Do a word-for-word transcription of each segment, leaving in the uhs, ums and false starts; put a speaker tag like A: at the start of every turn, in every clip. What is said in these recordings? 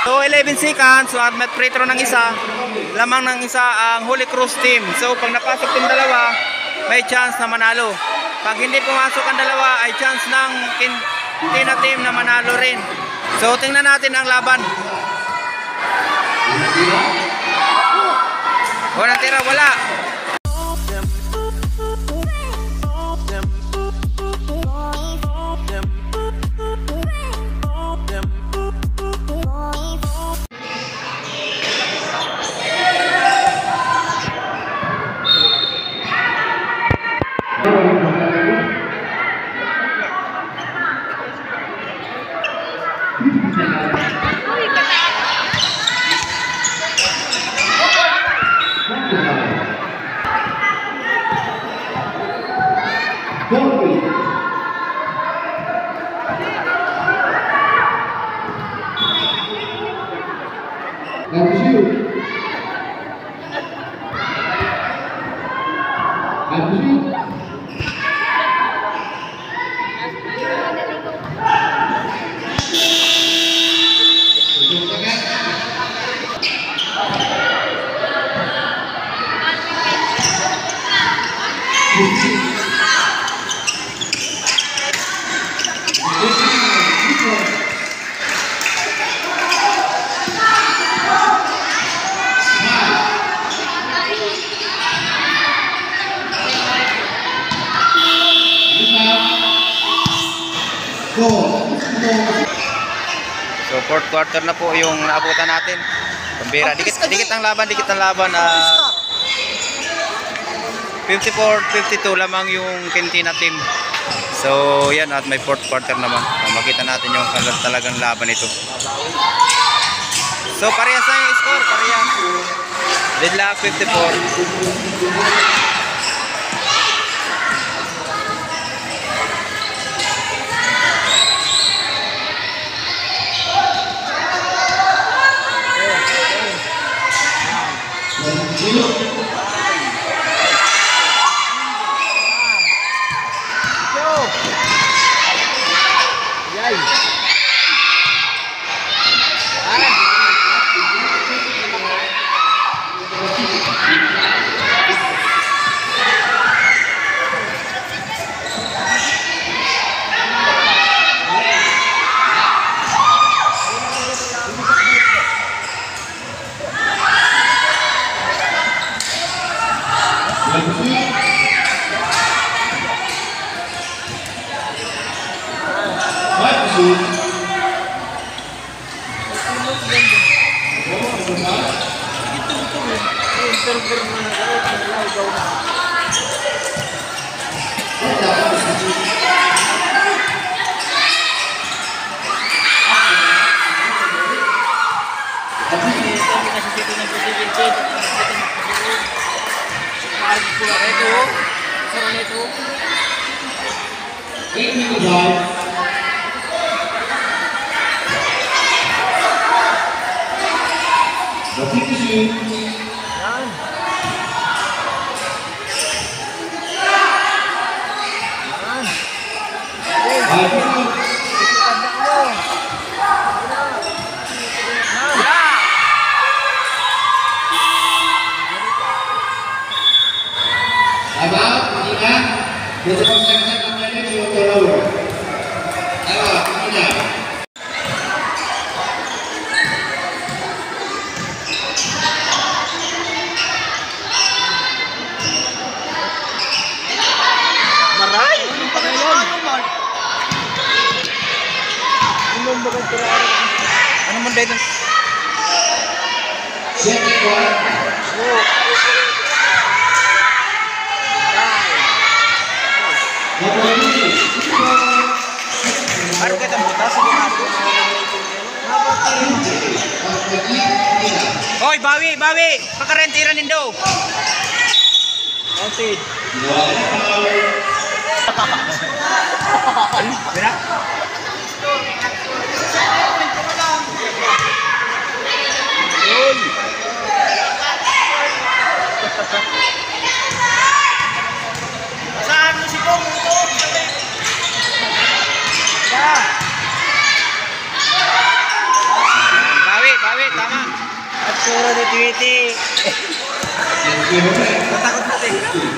A: So eleven seconds, so at may free throw ng isa, lamang ng isa ang Holy Cross team. So pag napasok yung dalawa, may chance na manalo. Pag hindi pumasok ang dalawa, ay chance ng Quintina team na manalo rin. So tingnan natin ang laban. Walang tira, wala. So fourth quarter na po yung naabutan natin. Pambira, dikit, dikit ang laban, dikit ang laban. Uh, fifty-four fifty-two lamang yung Quintina team. So yan, at may fourth quarter naman. Uh, makita natin yung talagang laban ito. So parehas na yung score, parehas. Deadlock fifty-four. Ano mo dito? Ano kita butas sa ako? Hoy, bawi, bawi. Pakarentira nindo. Outside. Bira. Saan mo si Bong? Ya. Bawi, bawi. siguro ni Tweety. Natakot natin.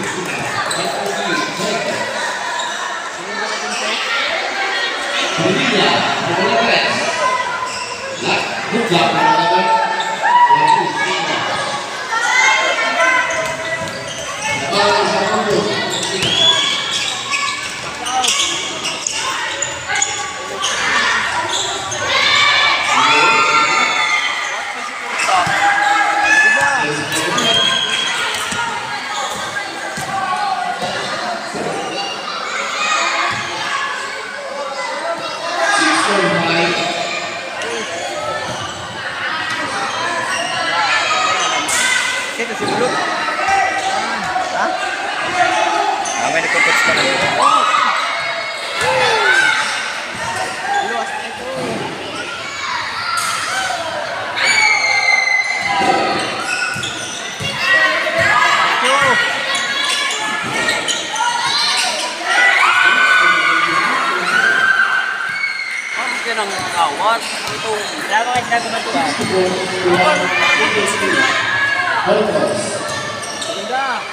A: Ito si Bulot. Ha? Ah, may nagpuputs pa na dito. Luwas na ito. Ito. Ano ka ng awat? Ito. Lama ka sinabi man ito ba? Ganda.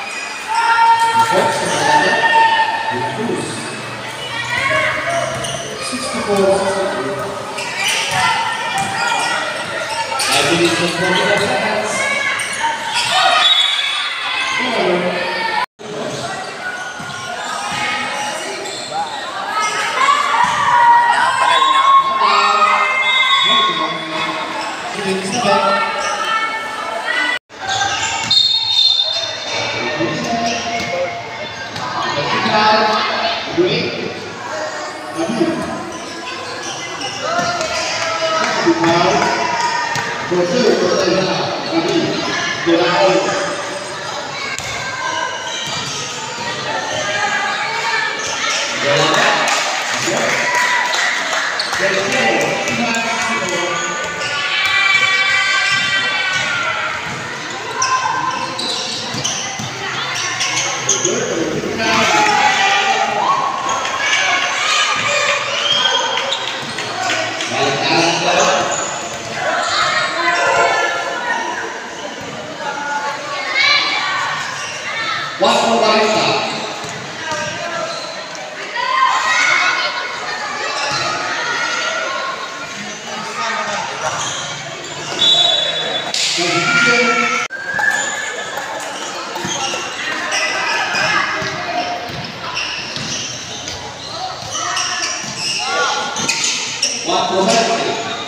B: Waktu wanita waktu wanita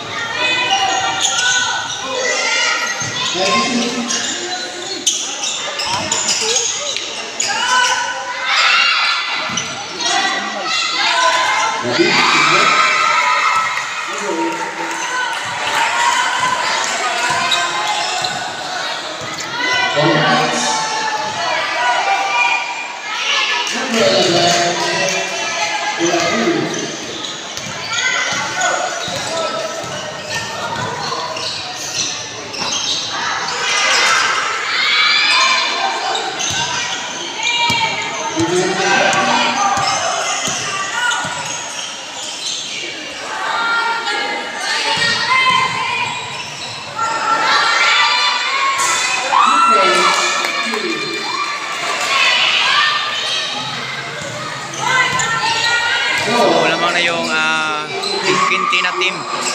A: So, lamang na yung uh, Quintina team.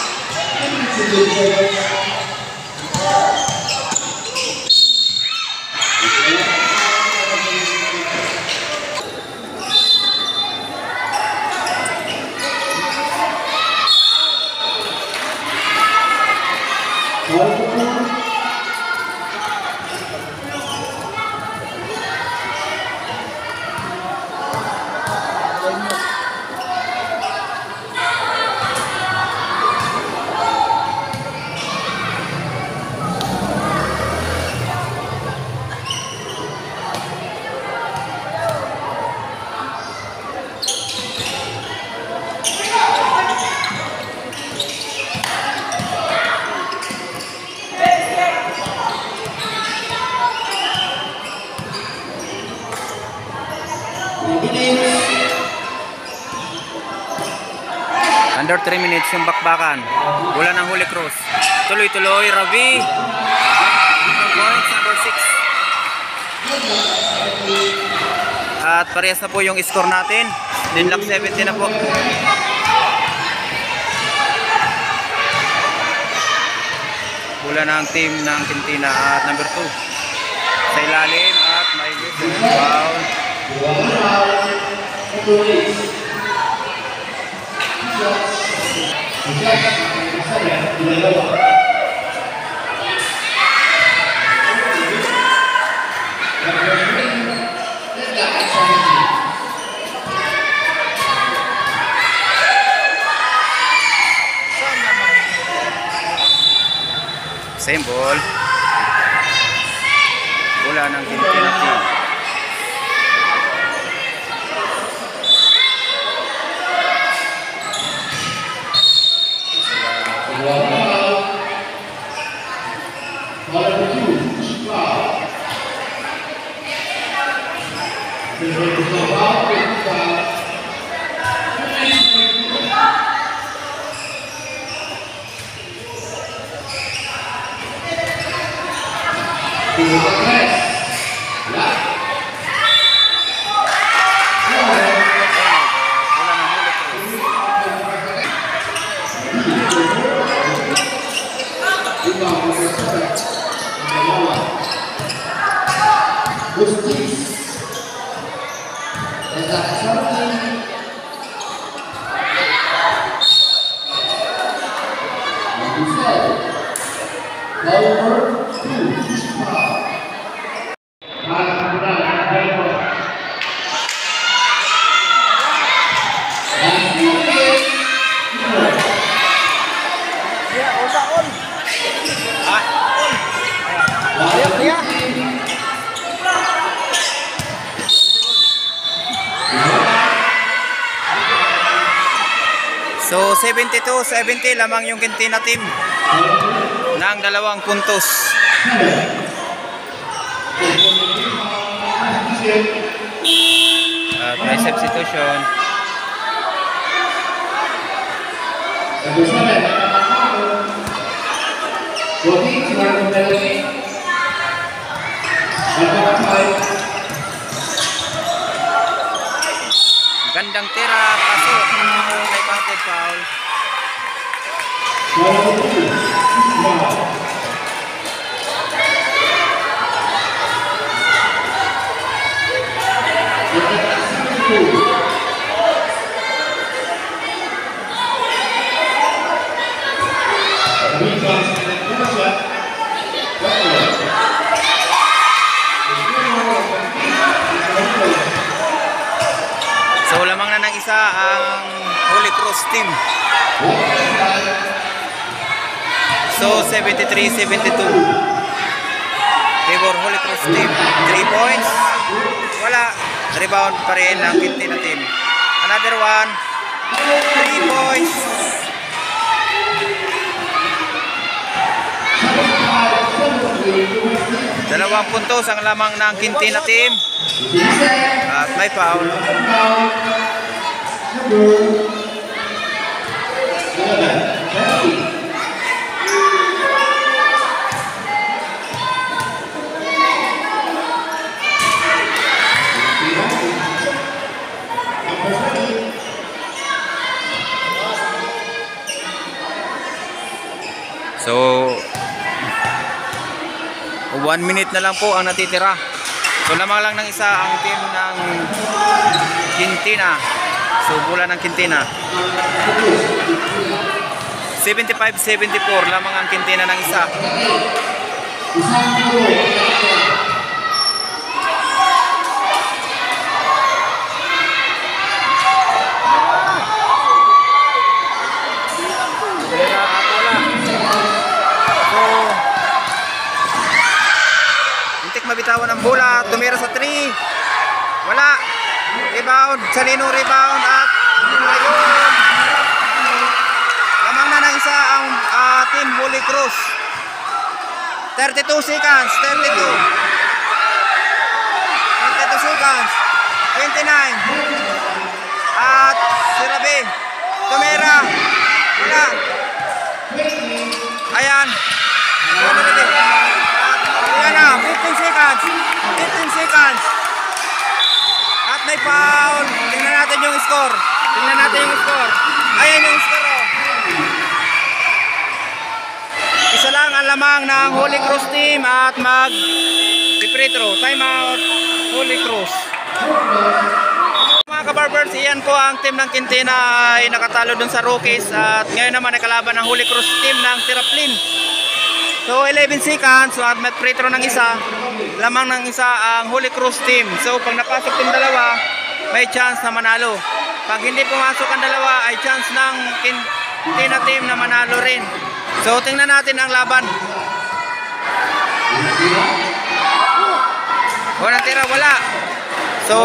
A: Under three minutes yung bakbakan. Wala ng Holy Cross. Tuloy-tuloy, Ravi. points, number six. At parehas na po yung score natin. Linlock seventy na po. Bola ng team ng Quintina at number two. Sa ilalim at may foul. Same ball. Bola ng Quintina team. So seventy-two seventy lamang yung Quintina team ng dalawang puntos. At may substitution. Gandang tira, pasok. May counted foul. So lamang na ng isa ang Holy Cross team. So seventy-three seventy-two. Favor Holy Cross team. three points. Wala. Rebound pa rin ang Quintina team. Another one. three points. Dalawang puntos ang lamang ng Quintina team. At may foul. So one minute na lang po ang natitira. So lamang lang ng isa ang team ng Quintina. So bola ng Quintina. seventy-five seventy-four lamang ang Quintina ng isa. Mabitawan ang bola, tumira sa three. Wala. Rebound, Salino rebound at ayun. Lamang na ng isa ang uh, team Holy Cross. thirty-two seconds, thirty-two. thirty-two seconds. twenty-nine. At Sirabe. Tumira. Wala. Ayan. Wala na rin. Ayan na, fifteen seconds. fifteen seconds. At may foul. Tingnan natin yung score. Tingnan natin yung score. Ayan yung score. Oh. Isa lang ang lamang ng Holy Cross team at mag free throw. Time out, Holy Cross. Mga kabarbers, iyan po ang team ng Quintina ay nakatalo dun sa Rockies at ngayon naman ay kalaban ng Holy Cross team ng Tiraplin. So eleven seconds, so at may free throw ng isa, lamang ng isa ang Holy Cross team. So pag napasok yung dalawa, may chance na manalo. Pag hindi pumasok ang dalawa, ay chance ng Quintina team na manalo rin. So tingnan natin ang laban. Walang tira, wala. So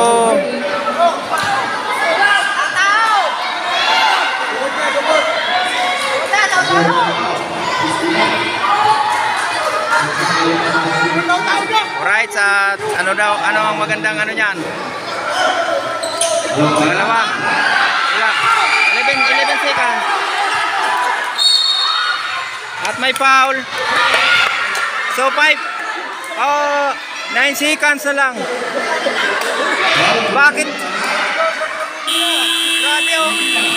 A: alright, at ano daw, ano ang magandang ano niyan? Dalawa. Wala. eleven, eleven seconds. At may foul. So five. Oh, nine seconds na lang. Bakit? Grabe oh.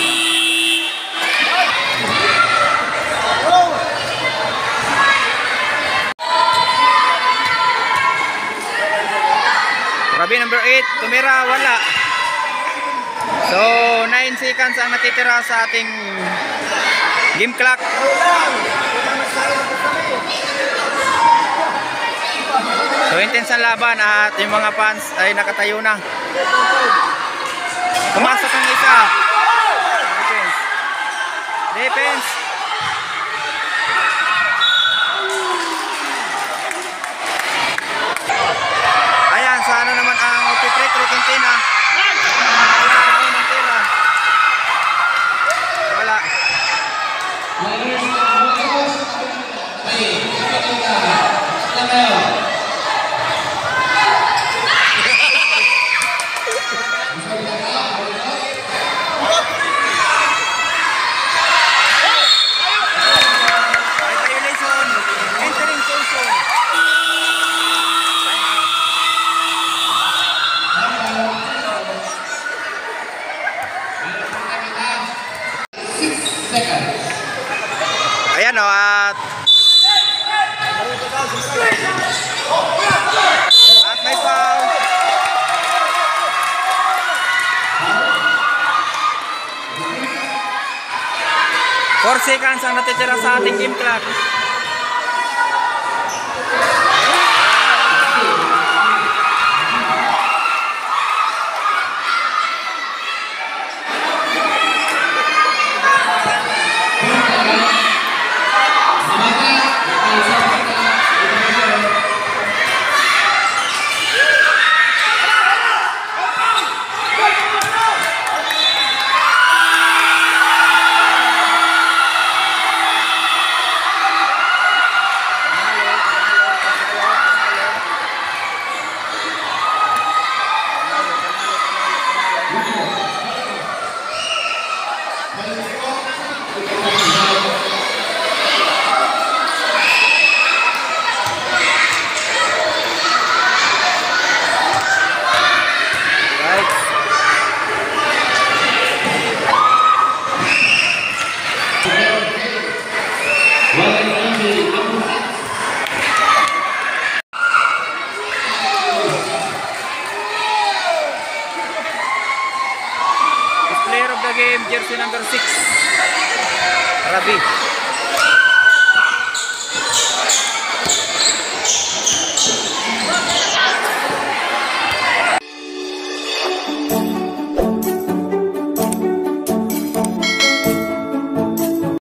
A: Grabe, number eight, tumira, wala. So, nine seconds ang natitira sa ating game clock. So, intense ang laban at yung mga fans ay nakatayo na. Pumasok ang isa. Defense. Defense. Ayan, sa ano naman ang Petro Quintina. Wala ako ng tira. Wala. Violation. Entering zone zone. Ayan o, at at may foul. four seconds ang natitira sa ating game clock. Player of the game, jersey number six, Rabi.